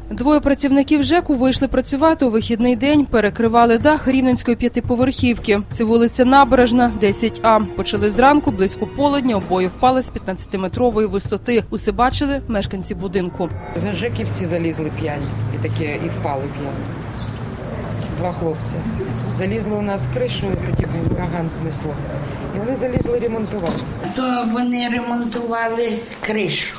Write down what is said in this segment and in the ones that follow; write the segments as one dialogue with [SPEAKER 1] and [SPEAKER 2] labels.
[SPEAKER 1] Двоє працівників ЖЕКу вийшли працювати у вихідний день, перекривали дах рівненської п'ятиповерхівки. Це вулиця Набережна, 10А. Почали зранку, близько полудня, обоє впали з 15-метрової висоти. Усе бачили мешканці будинку.
[SPEAKER 2] За ЖЕКівці залізли п'яні і впали п'яні. Два хлопці. Залізли у нас кришу, тоді ураган знесло. І вони залізли ремонтувати.
[SPEAKER 3] То вони ремонтували кришу.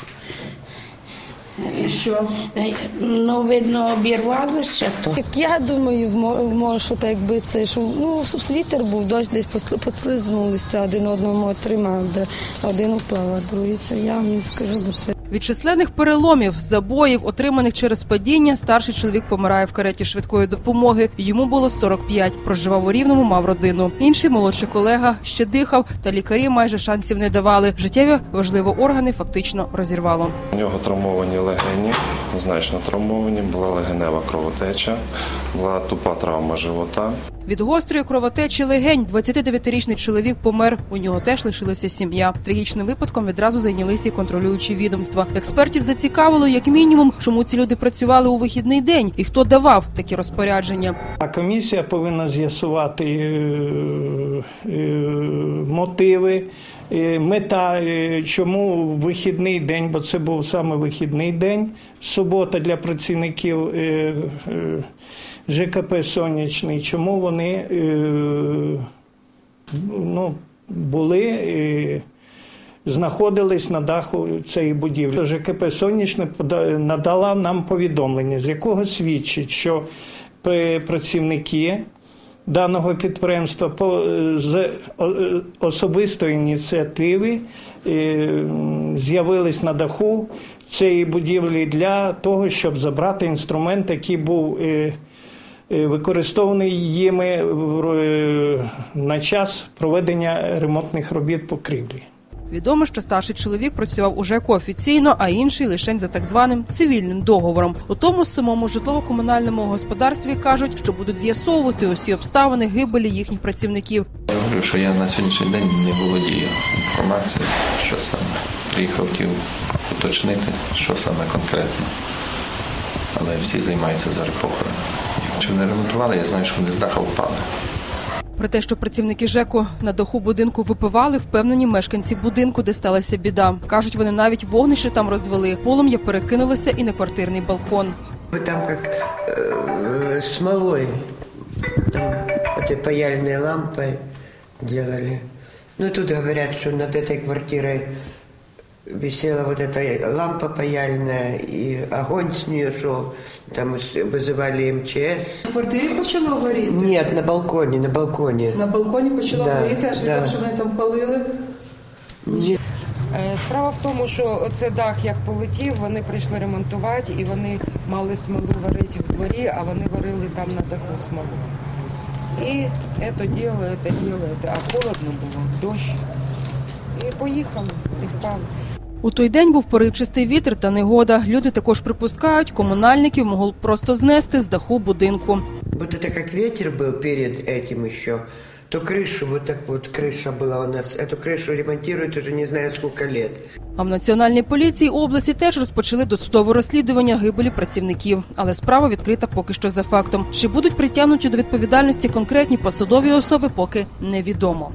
[SPEAKER 4] І що?
[SPEAKER 3] Ну, видно, обірвалося то.
[SPEAKER 4] Як я думаю, може, що так якби це, що вітер був, дощ десь послизнулися, один одному тримав, де один впав, а другий це я не скажу, бо це.
[SPEAKER 1] Від численних переломів, забоїв, отриманих через падіння, старший чоловік помирає в кареті швидкої допомоги. Йому було 45, проживав у Рівному, мав родину. Інший молодший колега ще дихав, та лікарі майже шансів не давали. Життєві важливі органи фактично розірвало.
[SPEAKER 5] У нього травмовані легені, значно травмовані, була легенева кровотеча, була тупа травма живота.
[SPEAKER 1] Від гострої кровотечі легень 29-річний чоловік помер. У нього теж лишилася сім'я. Трагічним випадком відразу зайнялися і контролюючі відомства. Експертів зацікавило, як мінімум, чому ці люди працювали у вихідний день і хто давав такі розпорядження.
[SPEAKER 6] Комісія повинна з'ясувати мотиви, мета, чому вихідний день, бо це був саме вихідний день, субота для працівників ЖКП «Сонячний», чому вони знаходились на даху цієї будівлі. ЖКП «Сонячний» надала нам повідомлення, з якого свідчить, що працівники даного підприємства з особистої ініціативи з'явились на даху цієї будівлі для того, щоб забрати інструмент, який був використований їми на час проведення ремонтних робіт покрівлі.
[SPEAKER 1] Відомо, що старший чоловік працював у ЖЕКу офіційно, а інший лише за так званим цивільним договором. У тому самому житлово-комунальному господарстві кажуть, що будуть з'ясовувати усі обставини гибелі їхніх працівників.
[SPEAKER 7] Я говорю, що я на сьогоднішній день не володію інформацією, що саме. Приїхав, хотів уточнити, що саме конкретно. Але всі займаються зараз похоронами. Чи не ремонтували, я знаю, що вони з даху впали.
[SPEAKER 1] Про те, що працівники ЖЕКу на даху будинку випивали, впевнені мешканці будинку, де сталася біда. Кажуть, вони навіть вогнище там розвели. Полум'я перекинулося і на квартирний балкон.
[SPEAKER 8] Там як смолою, там паяльної лампи робили. Ну тут говорять, що над цією квартирою висела вот эта лампа паяльная, и огонь с нее шел. Там вызывали МЧС.
[SPEAKER 4] В квартирі почало горіти?
[SPEAKER 8] Нет, на балконі. На
[SPEAKER 4] балконі почало горіти, аж від того, що вони там палили?
[SPEAKER 8] Ні.
[SPEAKER 2] Справа в тому, що оце дах як полетів, вони прийшли ремонтувати, і вони мали смолу варити в дворі, а вони варили там на даху смолу. І це діло, а холодно було, дощ. І поїхали, і впали.
[SPEAKER 1] У той день був поривчастий вітер та негода. Люди також припускають, комунальників могло просто знести з даху будинку.
[SPEAKER 8] Вот это как ветер был перед этим еще, то крыша, вот так вот крыша была у нас. Эту крышу ремонтируют уже не знаю сколько лет.
[SPEAKER 1] А в Національній поліції області теж розпочали досудове розслідування гибелі працівників. Але справа відкрита поки що за фактом. Чи будуть притягнуті до відповідальності конкретні посадові особи, поки невідомо.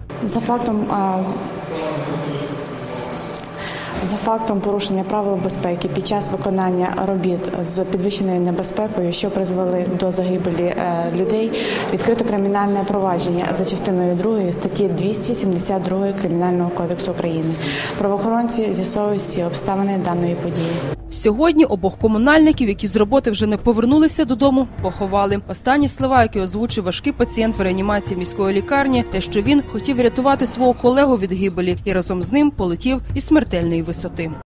[SPEAKER 9] За фактом порушення правил безпеки під час виконання робіт з підвищеною небезпекою, що призвели до загибелі людей, відкрито кримінальне провадження за частиною 2 статті 272 Кримінального кодексу України. Правоохоронці з'ясовують всі обставини даної події.
[SPEAKER 1] Сьогодні обох комунальників, які з роботи вже не повернулися додому, поховали. Останні слова, які озвучив важкий пацієнт в реанімації міської лікарні, те, що він хотів врятувати свого колегу від гибелі і разом з ним полетів із смертельної висоти.